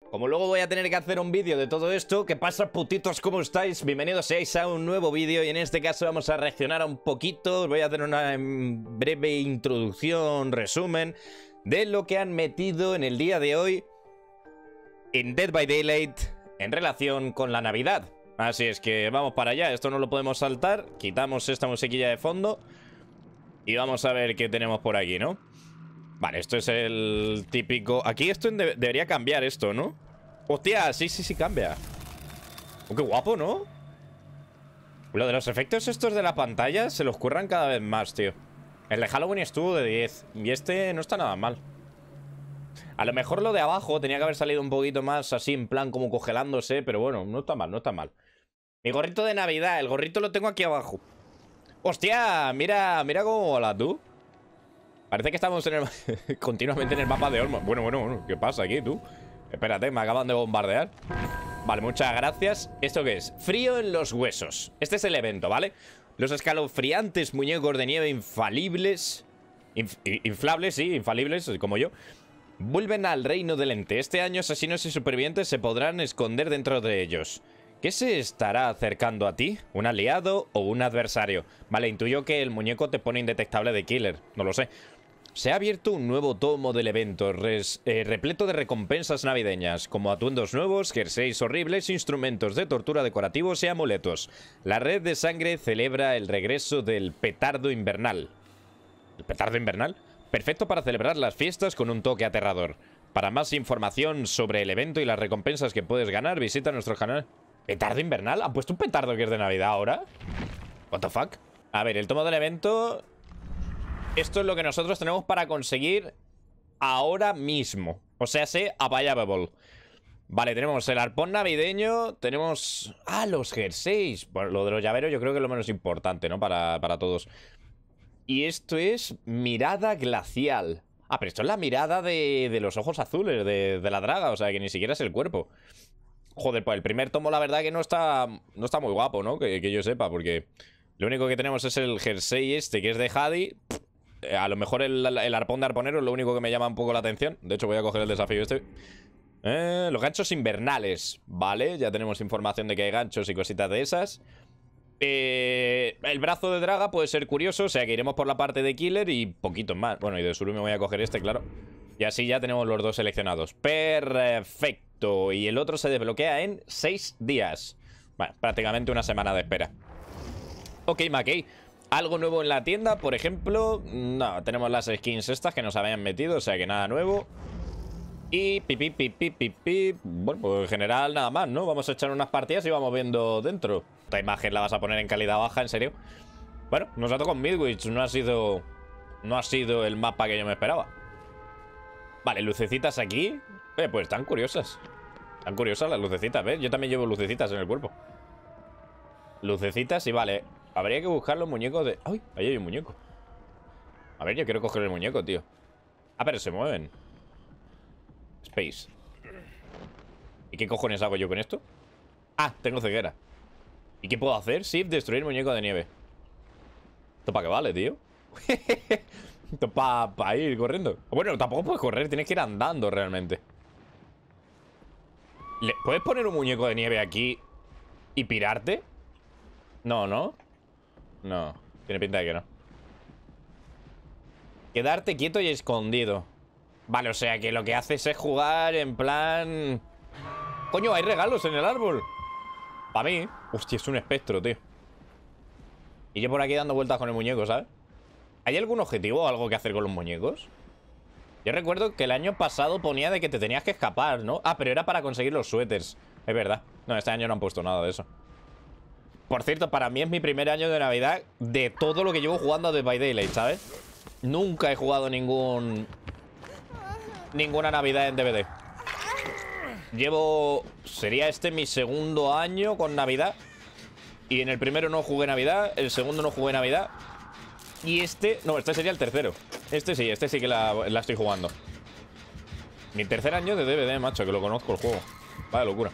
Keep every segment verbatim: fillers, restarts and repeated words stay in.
Como luego voy a tener que hacer un vídeo de todo esto, ¿qué pasa, putitos? ¿Cómo estáis? Bienvenidos seáis a un nuevo vídeo y en este caso vamos a reaccionar a un poquito. Os voy a hacer una em, breve introducción, resumen de lo que han metido en el día de hoy en Dead by Daylight en relación con la Navidad. Así es que vamos para allá, esto no lo podemos saltar. Quitamos esta musiquilla de fondo y vamos a ver qué tenemos por aquí, ¿no? Vale, esto es el típico... Aquí esto de debería cambiar esto, ¿no? ¡Hostia! Sí, sí, sí cambia. Oh, qué guapo, ¿no? Lo de los efectos estos de la pantalla se los curran cada vez más, tío. El de Halloween estuvo de diez y este no está nada mal. A lo mejor lo de abajo tenía que haber salido un poquito más así, en plan como congelándose, pero bueno, no está mal, no está mal. Mi gorrito de Navidad, el gorrito lo tengo aquí abajo. ¡Hostia! Mira, mira cómo mola, tú. Parece que estamos en el continuamente en el mapa de Olmo. Bueno, bueno, bueno, ¿qué pasa aquí, tú? Espérate, me acaban de bombardear. Vale, muchas gracias. ¿Esto qué es? Frío en los huesos. Este es el evento, ¿vale? Los escalofriantes muñecos de nieve infalibles inf Inflables, sí, infalibles, como yo, vuelven al reino del ente. Este año asesinos y supervivientes se podrán esconder dentro de ellos. ¿Qué se estará acercando a ti? ¿Un aliado o un adversario? Vale, intuyo que el muñeco te pone indetectable de killer. No lo sé. Se ha abierto un nuevo tomo del evento, res, eh, repleto de recompensas navideñas, como atuendos nuevos, jerseys horribles, instrumentos de tortura decorativos y amuletos. La red de sangre celebra el regreso del petardo invernal. ¿El petardo invernal? Perfecto para celebrar las fiestas con un toque aterrador. Para más información sobre el evento y las recompensas que puedes ganar, visita nuestro canal. ¿Petardo invernal? ¿Han puesto un petardo que es de Navidad ahora? ¿What the fuck? A ver, el tomo del evento... Esto es lo que nosotros tenemos para conseguir ahora mismo. O sea, sé available. Vale, tenemos el arpón navideño. Tenemos... Ah, los jerseys. Bueno, lo de los llaveros yo creo que es lo menos importante, ¿no? Para, para todos. Y esto es mirada glacial. Ah, pero esto es la mirada de, de los ojos azules de, de la draga. O sea, que ni siquiera es el cuerpo. Joder, pues el primer tomo la verdad que no está, no está muy guapo, ¿no? Que, que yo sepa, porque lo único que tenemos es el jersey este, que es de Hadi. A lo mejor el, el arpón de arponero es lo único que me llama un poco la atención. De hecho voy a coger el desafío este. eh, Los ganchos invernales. Vale, ya tenemos información de que hay ganchos y cositas de esas. eh, El brazo de draga puede ser curioso. O sea que iremos por la parte de killer y poquitos más. Bueno, y de Surumi voy a coger este, claro. Y así ya tenemos los dos seleccionados. Perfecto. Y el otro se desbloquea en seis días. Bueno, prácticamente una semana de espera. Ok, Mackey. ¿Algo nuevo en la tienda? Por ejemplo, no, tenemos las skins estas que nos habían metido, o sea que nada nuevo. Y pipi, pipi, pipi. Bueno, pues en general nada más, ¿no? Vamos a echar unas partidas y vamos viendo dentro. Esta imagen la vas a poner en calidad baja, ¿en serio? Bueno, nos ha tocado Midwich, no ha sido... No ha sido el mapa que yo me esperaba. Vale, lucecitas aquí. Eh, pues están curiosas. Están curiosas las lucecitas, ¿ves? Yo también llevo lucecitas en el cuerpo. Lucecitas y vale... Habría que buscar los muñecos de... ¡Ay! Ahí hay un muñeco. A ver, yo quiero coger el muñeco, tío. Ah, pero se mueven. Space. ¿Y qué cojones hago yo con esto? Ah, tengo ceguera. ¿Y qué puedo hacer? Shift, destruir muñeco de nieve. ¿Esto para qué vale, tío? Esto para pa ir corriendo. Bueno, tampoco puedes correr, tienes que ir andando realmente. ¿Le ¿Puedes poner un muñeco de nieve aquí y pirarte? No, ¿no? No, tiene pinta de que no. Quedarte quieto y escondido. Vale, o sea que lo que haces es jugar en plan... Coño, hay regalos en el árbol. Para mí. Hostia, es un espectro, tío. Y yo por aquí dando vueltas con el muñeco, ¿sabes? ¿Hay algún objetivo o algo que hacer con los muñecos? Yo recuerdo que el año pasado ponía de que te tenías que escapar, ¿no? Ah, pero era para conseguir los suéteres. Es verdad. No, este año no han puesto nada de eso. Por cierto, para mí es mi primer año de Navidad de todo lo que llevo jugando a Dead by Daylight, ¿sabes? Nunca he jugado ningún... Ninguna Navidad en D V D. Llevo... Sería este mi segundo año con Navidad. Y en el primero no jugué Navidad. El segundo no jugué Navidad. Y este... No, este sería el tercero. Este sí, este sí que la, la estoy jugando. Mi tercer año de D V D, macho, que lo conozco el juego. Vaya locura.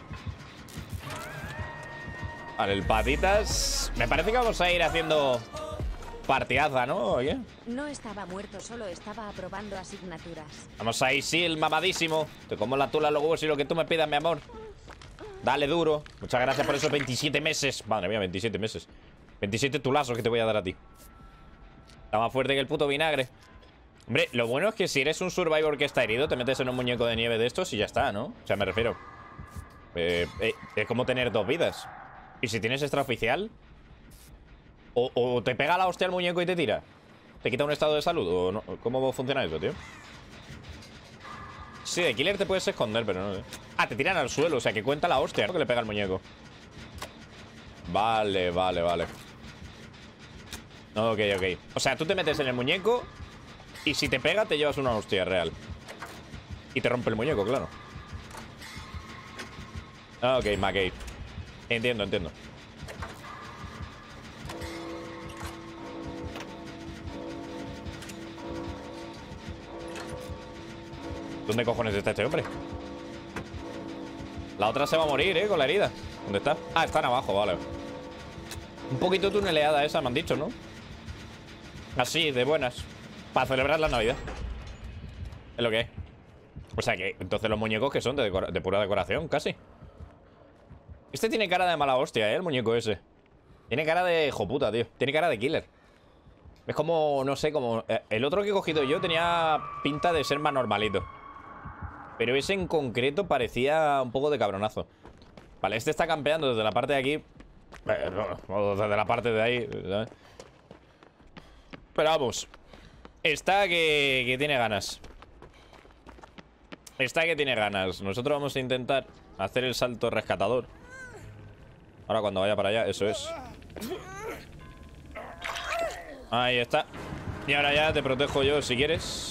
Vale, el patitas. Me parece que vamos a ir haciendo partidaza, ¿no? Oye. No estaba muerto, solo estaba aprobando asignaturas. Vamos ahí, sí, el mamadísimo. Te como la tula, los huevos y lo que tú me pidas, mi amor. Dale duro. Muchas gracias por esos veintisiete meses. Madre mía, veintisiete meses. veintisiete tulazos que te voy a dar a ti. Está más fuerte que el puto vinagre. Hombre, lo bueno es que si eres un survivor que está herido, te metes en un muñeco de nieve de estos y ya está, ¿no? O sea, me refiero. Eh, eh, es como tener dos vidas. Y si tienes extraoficial, o, o te pega la hostia al muñeco y te tira. ¿Te quita un estado de salud? ¿O no? ¿Cómo funciona eso, tío? Sí, de killer te puedes esconder, pero no sé. Ah, te tiran al suelo, o sea que cuenta la hostia, ¿no? Que le pega al muñeco. Vale, vale, vale. Ok, ok. O sea, tú te metes en el muñeco y si te pega te llevas una hostia real. Y te rompe el muñeco, claro. Ok, McKay. Entiendo, entiendo. ¿Dónde cojones está este hombre? La otra se va a morir, ¿eh? Con la herida. ¿Dónde está? Ah, están abajo, vale. Un poquito tuneleada esa, me han dicho, ¿no? Así, de buenas. Para celebrar la Navidad. Es lo que es. O sea que, entonces los muñecos que son de, de pura decoración, casi. Este tiene cara de mala hostia, ¿eh? El muñeco ese. Tiene cara de joputa, tío. Tiene cara de killer. Es como, no sé, como... El otro que he cogido yo tenía pinta de ser más normalito. Pero ese en concreto parecía un poco de cabronazo. Vale, este está campeando desde la parte de aquí. Eh, no, desde la parte de ahí, ¿sabes? Pero vamos. Está que, que tiene ganas. Está que tiene ganas. Nosotros vamos a intentar hacer el salto rescatador. Ahora cuando vaya para allá, eso es. Ahí está. Y ahora ya te protejo yo si quieres.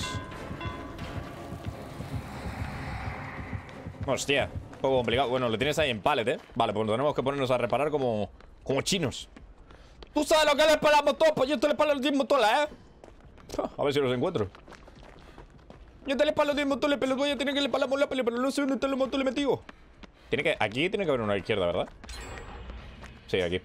Hostia, un poco complicado. Bueno, lo tienes ahí en pallet, ¿eh? Vale, pues tenemos que ponernos a reparar como Como chinos. ¿Tú sabes lo que le paramos todos? Pues yo te le paro los diez motolas, ¿eh? A ver si los encuentro. Yo te le paro los diez motoles, pero voy a tener que le paramos la pele, pero no sé dónde están los motoles metidos. Tiene que... Aquí tiene que haber una a la izquierda, ¿verdad? Sí, aquí.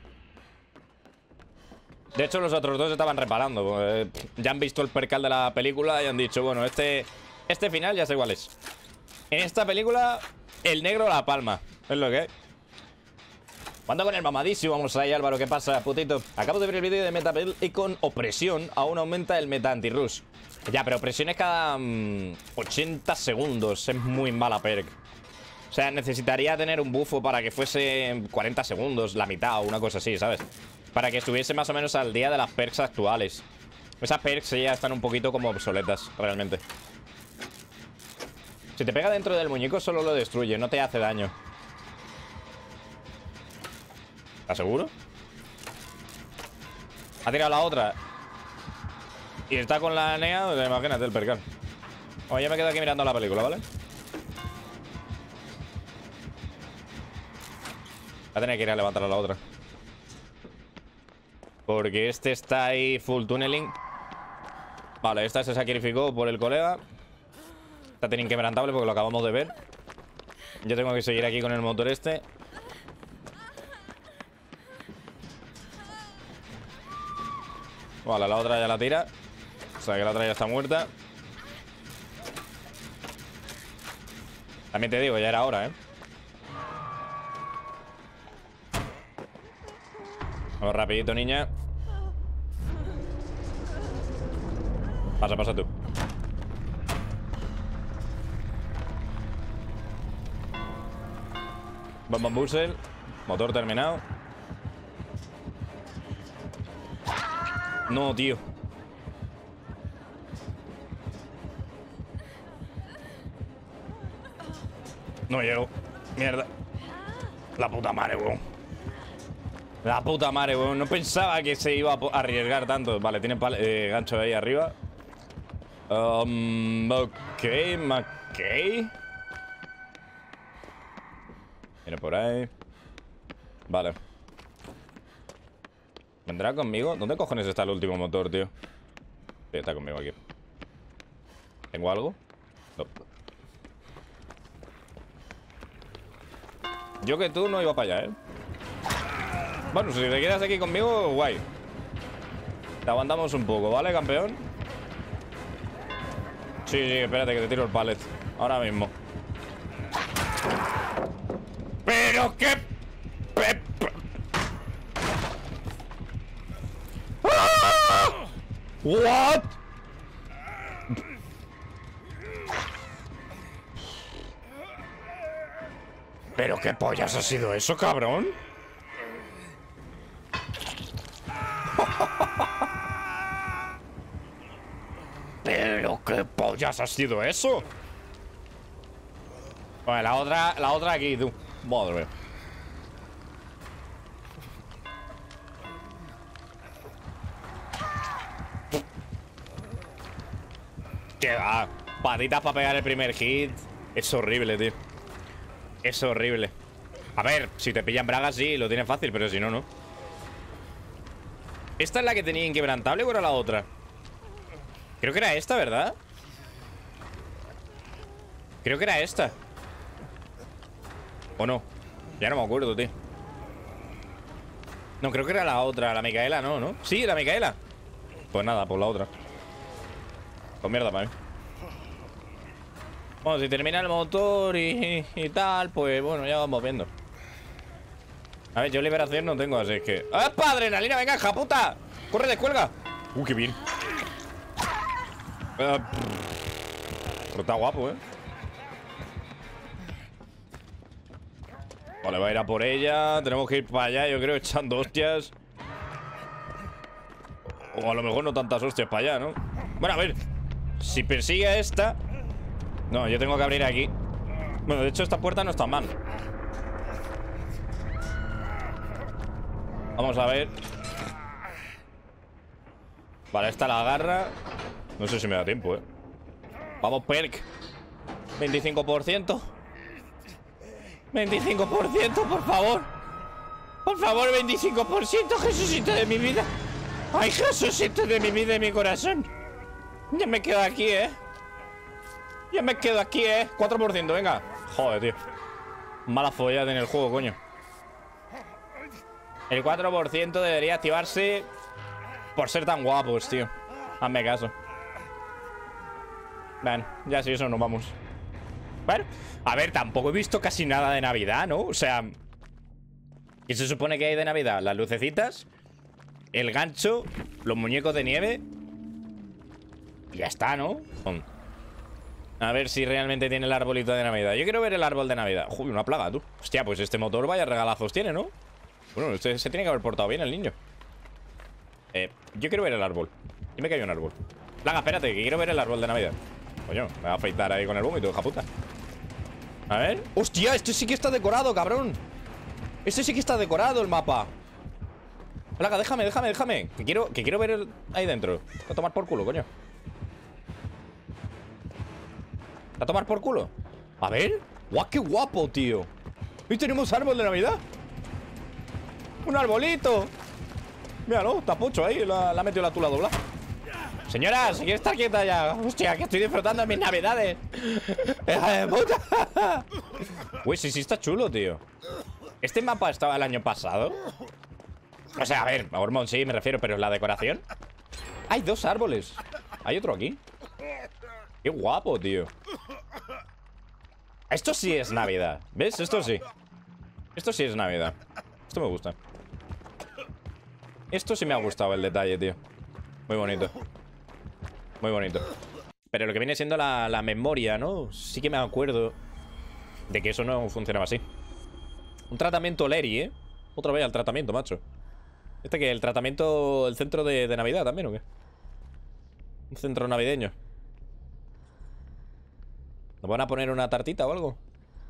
De hecho, los otros dos estaban reparando. Eh, ya han visto el percal de la película y han dicho, bueno, este... Este final ya sé cuál es. En esta película, el negro la palma. Es lo que es. Mando con el mamadísimo. Vamos ahí, Álvaro. ¿Qué pasa, putito? Acabo de ver el vídeo de Metapel y con opresión aún aumenta el meta anti-rush. Ya, pero opresión es cada mmm, ochenta segundos. Es muy mala perk. O sea, necesitaría tener un bufo para que fuese cuarenta segundos, la mitad o una cosa así, ¿sabes? Para que estuviese más o menos al día de las perks actuales. Esas perks ya están un poquito como obsoletas, realmente. Si te pega dentro del muñeco solo lo destruye, no te hace daño. ¿Estás seguro? Ha tirado la otra y está con la N E A, imagínate el percal. Oye, ya me quedo aquí mirando la película, ¿vale? Voy a tener que ir a levantar a la otra. Porque este está ahí full tunneling. Vale, esta se sacrificó por el colega. Está teniendo inquebrantable porque lo acabamos de ver. Yo tengo que seguir aquí con el motor este. Vale, la otra ya la tira. O sea que la otra ya está muerta. También te digo, ya era hora, ¿eh? Vamos rapidito, niña. Pasa, pasa tú. Bomba Bussel. Motor terminado. No, tío. No llego. Mierda. La puta madre, weón. La puta madre, weón. No pensaba que se iba a arriesgar tanto. Vale, tiene eh, gancho ahí arriba. Um, ok, McKay. Viene por ahí. Vale. ¿Vendrá conmigo? ¿Dónde cojones está el último motor, tío? Sí, está conmigo aquí. ¿Tengo algo? No. Yo que tú no iba para allá, ¿eh? Bueno, si te quedas aquí conmigo, guay. Te aguantamos un poco, ¿vale, campeón? Sí, sí, espérate que te tiro el pallet. Ahora mismo. Pero qué... ¡Ah! What? ¿Pero qué pollas ha sido eso, cabrón? ¿Pero qué pollas ha sido eso? Bueno, la otra, la otra aquí, tú. Madre mía. Que va. Patitas para pegar el primer hit. Es horrible, tío. Es horrible. A ver, si te pillan bragas, sí, lo tienes fácil, pero si no, no. ¿Esta es la que tenía inquebrantable o era la otra? Creo que era esta, ¿verdad? Creo que era esta. ¿O no? Ya no me acuerdo, tío. No, creo que era la otra. La Micaela, no, ¿no? Sí, la Micaela. Pues nada, pues la otra. Pues mierda para mí. Bueno, si termina el motor y, y tal, pues bueno, ya vamos viendo. A ver, yo liberación no tengo, así que... ¡Ah, adrenalina! ¡Venga, hija puta! ¡Corre, descuelga! ¡Uh, qué bien! Uh, pero está guapo, ¿eh? Vale, va a ir a por ella. Tenemos que ir para allá, yo creo, echando hostias. O a lo mejor no tantas hostias para allá, ¿no? Bueno, a ver. Si persigue a esta... No, yo tengo que abrir aquí. Bueno, de hecho esta puerta no está mal. Vamos a ver. Vale, esta la agarra. No sé si me da tiempo, eh. Vamos, perk. veinticinco por ciento. veinticinco por ciento, por favor. Por favor, veinticinco por ciento, Jesucito de mi vida. Ay, Jesucito de mi vida y mi corazón. Ya me quedo aquí, eh. Ya me quedo aquí, eh. cuatro por ciento, venga. Joder, tío. Mala follada en el juego, coño. El cuatro por ciento debería activarse por ser tan guapos, tío. Hazme caso. Ven, ya sí, eso nos vamos. Bueno, a ver, tampoco he visto casi nada de Navidad, ¿no? O sea, ¿qué se supone que hay de Navidad? Las lucecitas, el gancho, los muñecos de nieve. Y ya está, ¿no? A ver si realmente tiene el arbolito de Navidad. Yo quiero ver el árbol de Navidad. Uy, una plaga, tú. Hostia, pues este motor vaya regalazos tiene, ¿no? Bueno, este se tiene que haber portado bien el niño. Eh, yo quiero ver el árbol. Dime que hay un árbol. Plaga, espérate, que quiero ver el árbol de Navidad. Coño, me va a afeitar ahí con el vómito, hija puta. A ver. ¡Hostia! Esto sí que está decorado, cabrón. Esto sí que está decorado el mapa. Plaga, déjame, déjame, déjame. Que quiero, que quiero ver el... ahí dentro. A tomar por culo, coño. ¿A tomar por culo? A ver. ¡Guau, qué guapo, tío! ¿Y tenemos árbol de Navidad? ¡Un arbolito! Míralo, está pocho ahí. La, la ha metido la tula dobla. Señora, si quiere estar quieta ya. Hostia, que estoy disfrutando de mis navidades. ¡Hija de puta! Uy, sí, sí está chulo, tío. ¿Este mapa estaba el año pasado? O sea, a ver, Hormón, sí, me refiero, pero la decoración. Hay dos árboles. ¿Hay otro aquí? Qué guapo, tío. Esto sí es Navidad. ¿Ves? Esto sí. Esto sí es Navidad. Esto me gusta. Esto sí me ha gustado el detalle, tío. Muy bonito. Muy bonito. Pero lo que viene siendo la, la memoria, ¿no? Sí que me acuerdo de que eso no funcionaba así. Un tratamiento Leri, ¿eh? Otra vez al tratamiento, macho. ¿Este que el tratamiento, el centro de, de Navidad también o qué? Un centro navideño. ¿Nos van a poner una tartita o algo?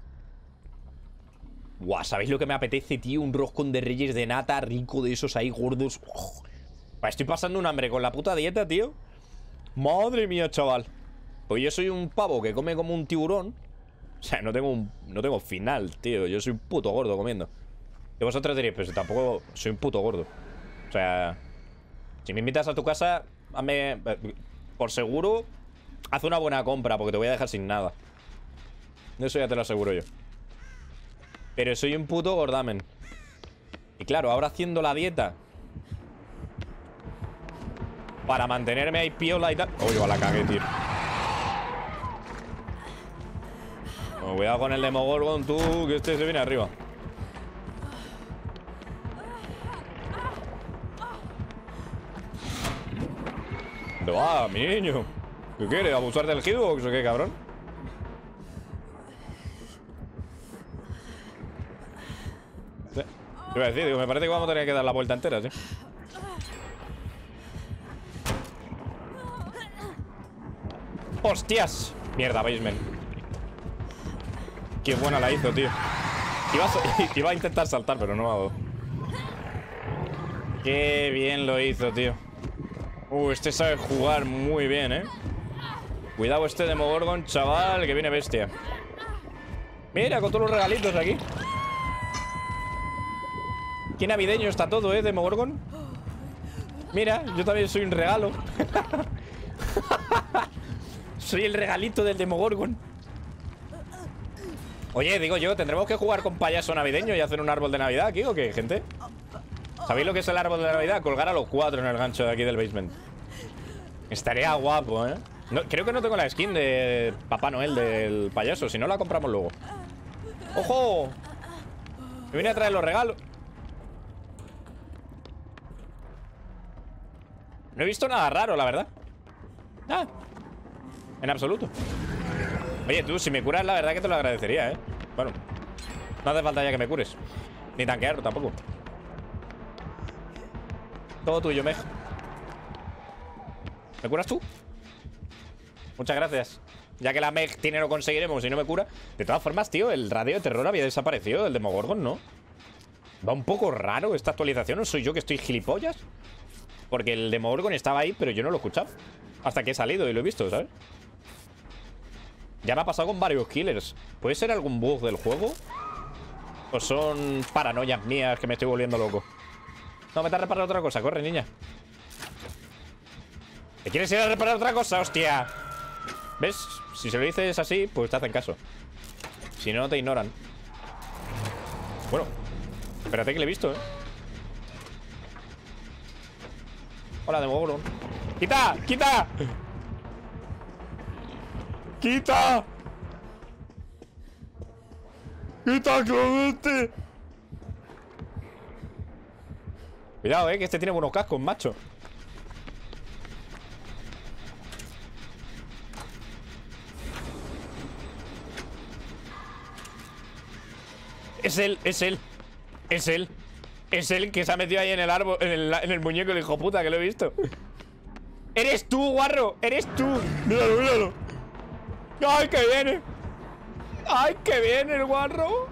Guau, ¿sabéis lo que me apetece, tío? Un roscón de reyes de nata rico de esos ahí gordos. Oh, estoy pasando un hambre con la puta dieta, tío. Madre mía, chaval. Pues yo soy un pavo que come como un tiburón. O sea, no tengo un, no tengo final, tío. Yo soy un puto gordo comiendo. Y vosotros diréis, pero si tampoco soy un puto gordo. O sea, si me invitas a tu casa, hazme, por seguro, haz una buena compra, porque te voy a dejar sin nada. Eso ya te lo aseguro yo. Pero soy un puto gordamen. Y claro, ahora haciendo la dieta, Para mantenerme ahí piola y tal. Uy, la cagué, tío. Bueno, cuidado con el Demogorgon, tú, que este se viene arriba. ¿Dónde va, mi niño? ¿Qué quiere? ¿Abusar del hitbox o qué, cabrón? Sí. Te iba a decir, digo, me parece que vamos a tener que dar la vuelta entera, sí. ¡Hostias! Mierda, basement. Qué buena la hizo, tío. Iba a, iba a intentar saltar, pero no hago. Qué bien lo hizo, tío. Uh, este sabe jugar muy bien, ¿eh? Cuidado este Demogorgon, chaval, que viene bestia. Mira, con todos los regalitos aquí. Qué navideño está todo, ¿eh, Demogorgon? Mira, yo también soy un regalo. Soy el regalito del Demogorgon. Oye, digo yo, ¿tendremos que jugar con payaso navideño y hacer un árbol de Navidad aquí o qué, gente? ¿Sabéis lo que es el árbol de Navidad? Colgar a los cuatro en el gancho de aquí del basement. Estaría guapo, ¿eh? No, creo que no tengo la skin de Papá Noel del payaso. Si no, la compramos luego. ¡Ojo! Me viene a traer los regalos. No he visto nada raro, la verdad. Ah, en absoluto. Oye, tú, si me curas, la verdad que te lo agradecería, ¿eh? Bueno, no hace falta ya que me cures. Ni tanquearlo tampoco. Todo tuyo, Meg. ¿Me curas tú? Muchas gracias. Ya que la Meg tiene lo conseguiremos y no me cura. De todas formas, tío, el radio de terror había desaparecido. El Demogorgon, ¿no? Va un poco raro esta actualización. ¿No soy yo que estoy gilipollas? Porque el Demogorgon estaba ahí, pero yo no lo he escuchado hasta que he salido y lo he visto, ¿sabes? Ya me ha pasado con varios killers. ¿Puede ser algún bug del juego? ¿O son paranoias mías que me estoy volviendo loco? No, vete a reparar otra cosa. Corre, niña. ¿Te quieres ir a reparar otra cosa? ¡Hostia! ¿Ves? Si se lo dices así, pues te hacen caso. Si no, te ignoran. Bueno, espérate que le he visto, ¿eh? Hola, Demogorgon. ¡Quita! ¡Quita! ¡Quita! ¡Quita, Claudete! Cuidado, eh, que este tiene buenos cascos, macho. Es él, es él. Es él. Es él que se ha metido ahí en el árbol, en el, en el muñeco, el hijo puta, que lo he visto. ¡Eres tú, guarro! ¡Eres tú! ¡Míralo, míralo! ¡Ay, que viene! ¡Ay, que viene el guarro!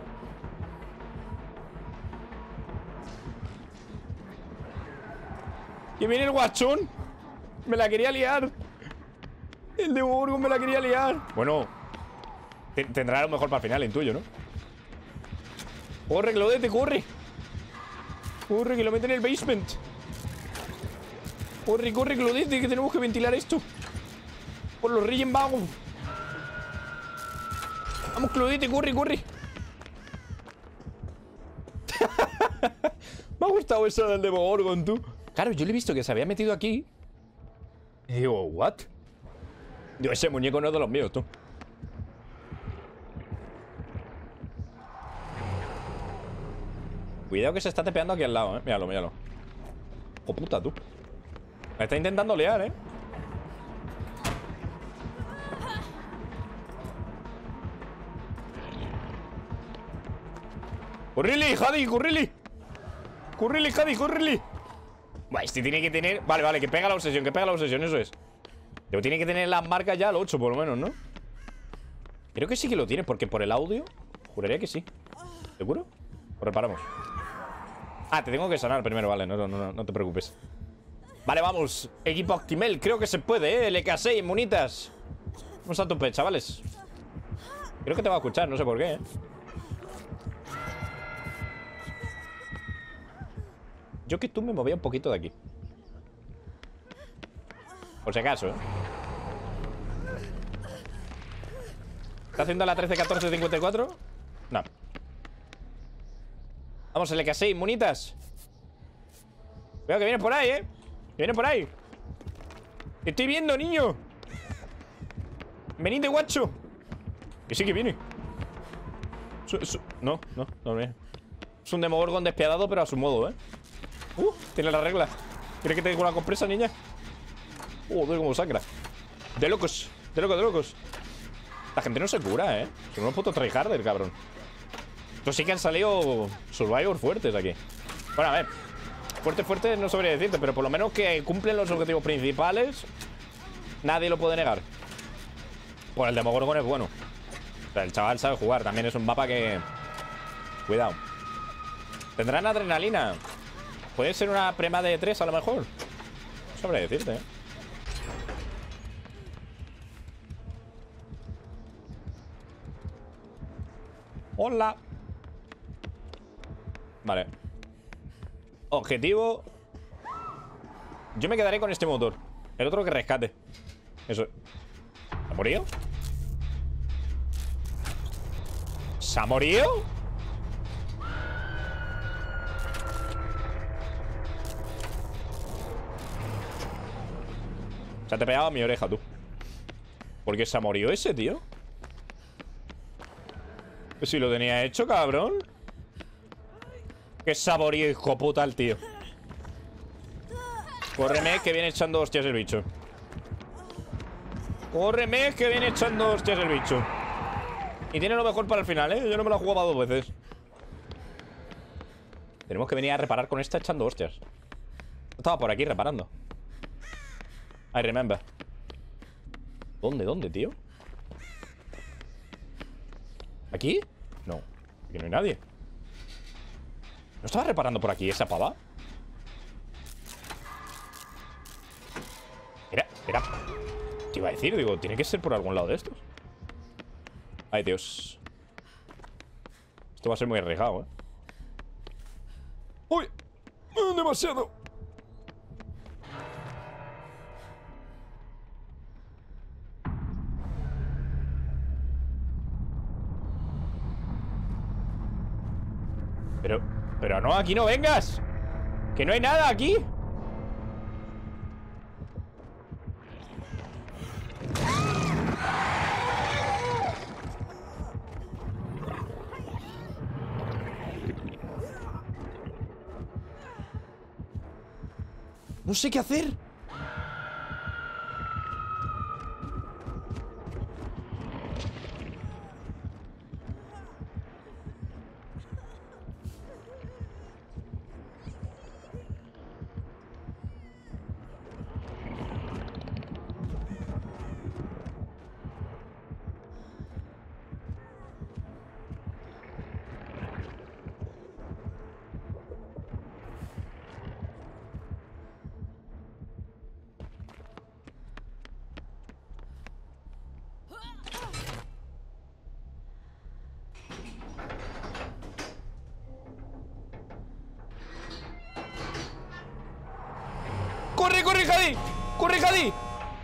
¡Que viene el guachón! ¡Me la quería liar! El de Burgos me la quería liar. Bueno, tendrá lo mejor para el final, intuyo, ¿no? ¡Corre, Claudete, corre! ¡Corre, que lo meten en el basement! ¡Corre, corre, Claudete, que tenemos que ventilar esto! ¡Por los Reyes Magos! ¡Vamos, Claudete, corre, corre! Me ha gustado eso del Demogorgon, tú. Claro, yo le he visto que se había metido aquí. Y digo, ¿what? Digo, ese muñeco no es de los míos, tú. Cuidado que se está tepeando aquí al lado, eh. Míralo, míralo. ¡Oh, puta, tú! Me está intentando liar, eh. ¡Correle, Jadi! ¡Correle! ¡Correle, Jadi! ¡Correle! Buah, este tiene que tener... Vale, vale, que pega la obsesión, que pega la obsesión, eso es. Pero tiene que tener las marcas ya al ocho, por lo menos, ¿no? Creo que sí que lo tiene, porque por el audio juraría que sí. ¿Seguro? Lo reparamos. Ah, te tengo que sanar primero, vale, no, no, no, no te preocupes. Vale, vamos, equipo Actimel. Creo que se puede, ¿eh? L K seis, munitas. Vamos a tope, chavales. Creo que te va a escuchar, no sé por qué, ¿eh? Yo que tú me movía un poquito de aquí. Por si acaso, ¿eh? ¿Está haciendo la trece catorce cincuenta y cuatro? No. Vamos, L K seis, munitas. Cuidado que vienen por ahí, ¿eh? Que vienen por ahí. Te estoy viendo, niño. Venid de guacho. Que sí que viene. Su, su, no, no, no viene. Es un Demogorgon despiadado, pero a su modo, ¿eh? Uh, tiene la regla. ¿Quieres que te diga una compresa, niña? Uh, veo cómo sangra. De locos, de locos, de locos. La gente no se cura, ¿eh? Son unos putos tryharder, cabrón. Estos sí que han salido Survivor fuertes aquí. Bueno, a ver. Fuerte, fuerte, no sabría decirte, pero por lo menos que cumplen los objetivos principales. Nadie lo puede negar. Pues el Demogorgon es bueno. O sea, el chaval sabe jugar. También es un mapa que... Cuidado. ¿Tendrán adrenalina? Puede ser una prema de tres a lo mejor. No sabría decirte, ¿eh? Hola. Vale. Objetivo. Yo me quedaré con este motor. El otro que rescate. Eso. ¿Se ha morido? ¿Se ha morido? Se te pegaba a mi oreja, tú. ¿Por qué se ha morido ese, tío? Si lo tenía hecho, cabrón. Qué saborío, hijo puta, el tío. Córreme, que viene echando hostias el bicho. Córreme, que viene echando hostias el bicho. Y tiene lo mejor para el final, ¿eh? Yo no me lo he jugado dos veces. Tenemos que venir a reparar con esta echando hostias. Estaba por aquí reparando. I remember. ¿Dónde, dónde, tío? ¿Aquí? No, aquí no hay nadie. ¿No estaba reparando por aquí esa pava? Era, era... Te iba a decir, digo, tiene que ser por algún lado de estos. Ay, Dios. Esto va a ser muy arriesgado, ¿eh? ¡Uy! ¡Demasiado! Pero... Pero no, aquí no vengas. Que no hay nada aquí. No sé qué hacer. ¡Corre, corre, Jadi! ¡Corre, Jadi!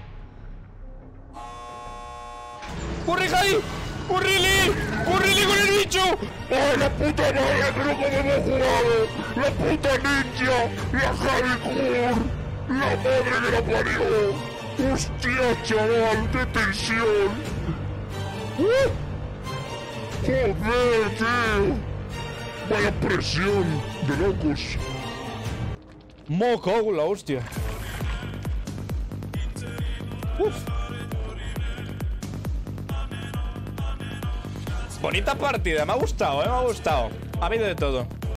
¡Corre, Jadi! ¡Córrele! ¡Córrele con el bicho! ¡Ay, la puta madre! ¡Pero cómo hemos jugado! ¡La puta ninja! ¡La hardcore! ¡La madre que la parió! ¡Hostia, chaval! ¡Qué tensión! ¡Uh! ¡Joder, tío! ¡Vaya presión de locos! ¡Moco, la hostia! Uf. Bonita partida, me ha gustado, eh, me ha gustado. Ha habido de todo.